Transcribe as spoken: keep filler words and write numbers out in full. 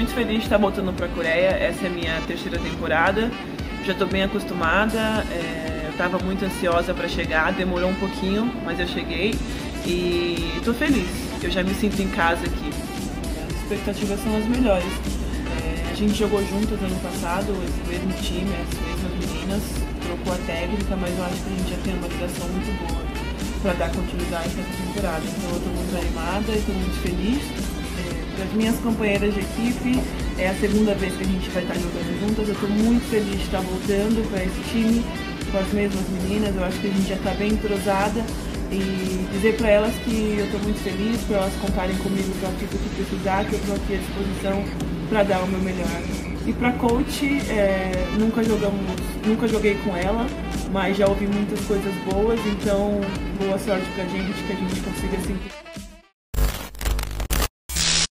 muito feliz de estar voltando para a Coreia. Essa é a minha terceira temporada. Já estou bem acostumada. É, eu estava muito ansiosa para chegar, demorou um pouquinho, mas eu cheguei e estou feliz. Eu já me sinto em casa aqui. As expectativas são as melhores. É, a gente jogou juntas ano passado, esse mesmo time, as mesmas meninas, trocou a técnica, mas eu acho que a gente já tem uma ligação muito boa para dar continuidade nessa temporada. Então eu estou muito animada e estou muito feliz. É, para as minhas companheiras de equipe, é a segunda vez que a gente vai estar jogando juntas. Eu estou muito feliz de estar voltando para esse time com as mesmas meninas. Eu acho que a gente já está bem entrosada e dizer para elas que eu estou muito feliz, para elas contarem comigo para tudo que precisar, que eu estou aqui à disposição para dar o meu melhor. E para coach, é, nunca jogamos, nunca joguei com ela, mas já ouvi muitas coisas boas, então boa sorte pra gente, que a gente consiga assim.